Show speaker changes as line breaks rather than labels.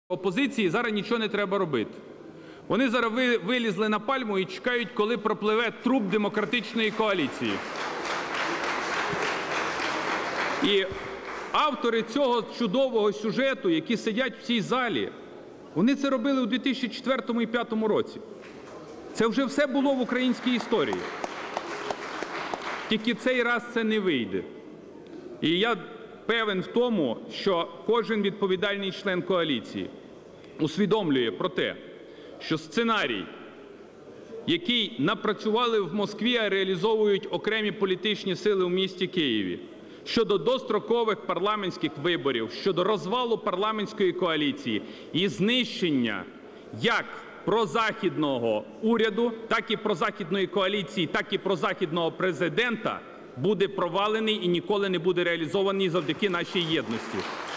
Опозиції зараз нічого не треба робити. Вони зараз вилізли на пальму і чекають, коли пропливе труп демократичної коаліції. І автори цього чудового сюжету, які сидять в цій залі, вони це робили у 2004 і 2005 році. Це вже все було в українській історії. Тільки цей раз це не вийде. І я певен в тому, що кожен відповідальний член коаліції усвідомлює про те, що сценарій, який напрацювали в Москві, а реалізовують окремі політичні сили у місті Києві, щодо дострокових парламентських виборів, щодо розвалу парламентської коаліції і знищення як прозахідного уряду, так і прозахідної коаліції, так і прозахідного президента, буде провалений і ніколи не буде реалізований завдяки нашій єдності.